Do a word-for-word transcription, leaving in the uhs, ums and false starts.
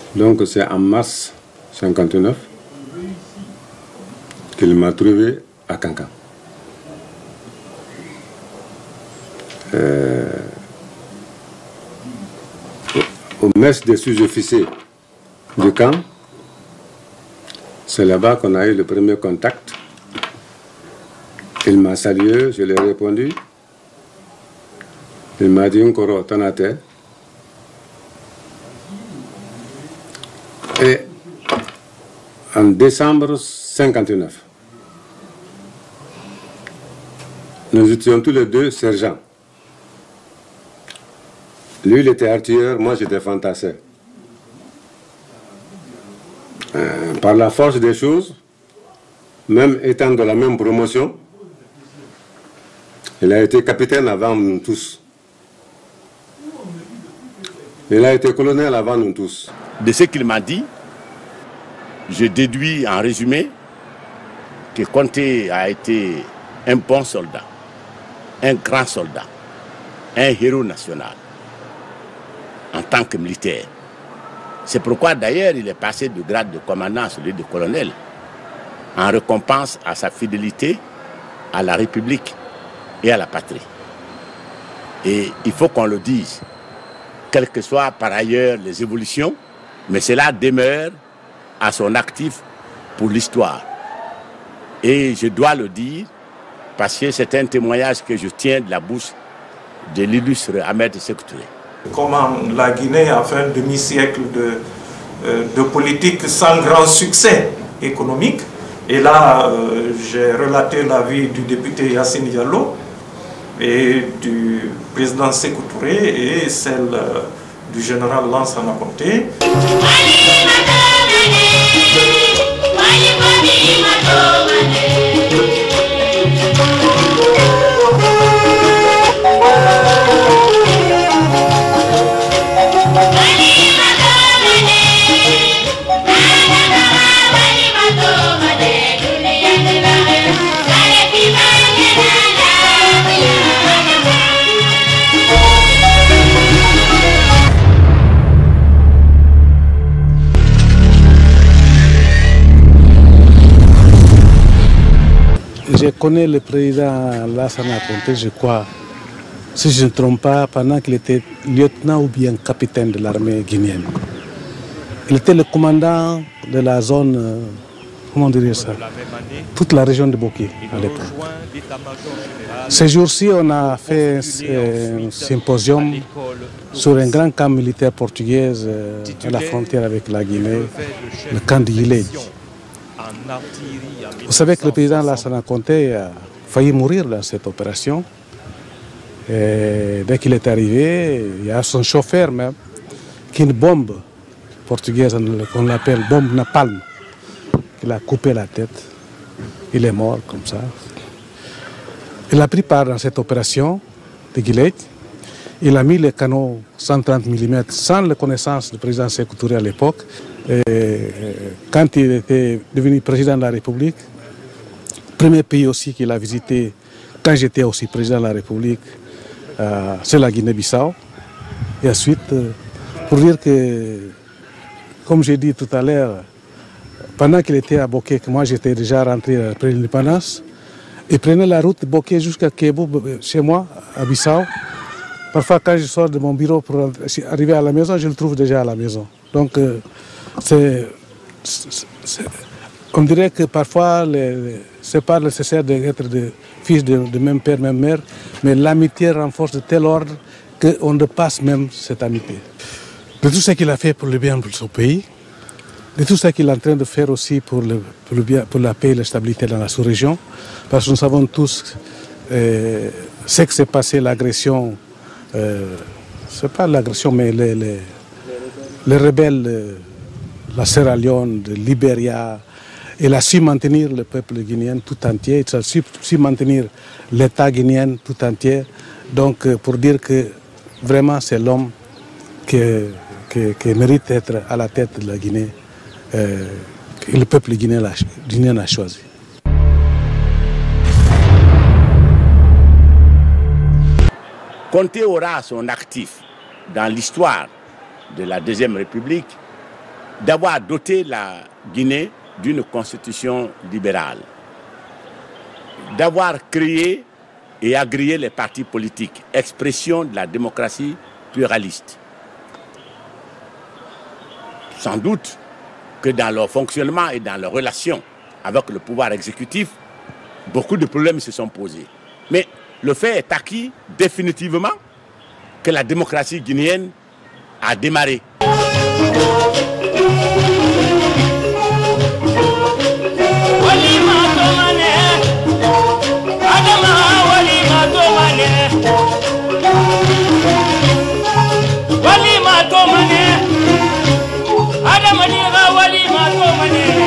Donc c'est en mars cinquante-neuf qu'il m'a trouvé à Kankan. Euh, au mess des sous-officiers du camp, c'est là-bas qu'on a eu le premier contact. Il m'a salué, je lui ai répondu. Il m'a dit Nkoro Tanate. Et en décembre cinquante-neuf, nous étions tous les deux sergents. Lui, il était artilleur, moi j'étais fantassé. Euh, par la force des choses, même étant de la même promotion, il a été capitaine avant nous tous. Il a été colonel avant nous tous. De ce qu'il m'a dit, je déduis en résumé que Conté a été un bon soldat, un grand soldat, un héros national en tant que militaire. C'est pourquoi d'ailleurs il est passé du grade de commandant à celui de colonel en récompense à sa fidélité à la République et à la patrie. Et il faut qu'on le dise, quelles que soient par ailleurs les évolutions, mais cela demeure à son actif pour l'histoire. Et je dois le dire parce que c'est un témoignage que je tiens de la bouche de l'illustre Ahmed Sékou Touré. Comment la Guinée a fait un demi-siècle de, euh, de politique sans grand succès économique. Et là, euh, j'ai relaté la vie du député Yassine Diallo et du président Sékou Touré et celle euh, du général Lansana Conté. Je connais le président Lansana Conté, je crois, si je ne me trompe pas, pendant qu'il était lieutenant ou bien capitaine de l'armée guinéenne. Il était le commandant de la zone, euh, comment dire ça, toute la région de Boké à l'époque. Ces jours-ci, on a fait un, un symposium sur un grand camp militaire portugais euh, à la frontière avec la Guinée, le camp de Gilead. Vous savez que le président Lansana Conté a failli mourir dans cette opération. Et dès qu'il est arrivé, il y a son chauffeur même, qui une bombe portugaise, qu'on l'appelle bombe napalm, qu'il a coupé la tête. Il est mort comme ça. Il a pris part dans cette opération de Gilead. Il a mis les canons cent trente millimètres sans la connaissance du président Sékou Touré à l'époque. Quand il était devenu président de la République, premier pays aussi qu'il a visité, quand j'étais aussi président de la République, euh, c'est la Guinée-Bissau. Et ensuite, euh, pour dire que, comme j'ai dit tout à l'heure, pendant qu'il était à Boké, que moi j'étais déjà rentré après l'indépendance, il prenait la route de Boké jusqu'à Kébou, chez moi, à Bissau. Parfois, quand je sors de mon bureau pour arriver à la maison, je le trouve déjà à la maison. Donc, euh, c'est, c'est, on dirait que parfois, ce n'est pas nécessaire d'être de fils de, de même père, même mère, mais l'amitié renforce de tel ordre qu'on dépasse même cette amitié. De tout ce qu'il a fait pour le bien de son pays, de tout ce qu'il est en train de faire aussi pour, le, pour, le bien, pour la paix et la stabilité dans la sous-région, parce que nous savons tous euh, ce que s'est passé, l'agression. Euh, ce n'est pas l'agression, mais les, les, les rebelles de la Sierra Leone, de Libéria, il a su maintenir le peuple guinéen tout entier, il a su, su maintenir l'État guinéen tout entier. Donc, pour dire que vraiment c'est l'homme qui, qui, qui mérite d'être à la tête de la Guinée, euh, que le peuple guinéen a, guinéen a choisi. Conté aura son actif dans l'histoire de la Deuxième République d'avoir doté la Guinée d'une constitution libérale, d'avoir créé et agréé les partis politiques, expression de la démocratie pluraliste. Sans doute que dans leur fonctionnement et dans leur relation avec le pouvoir exécutif, beaucoup de problèmes se sont posés. Mais le fait est acquis définitivement que la démocratie guinéenne a démarré. Wali ma to mane, Adama ni ga wali ma to mane.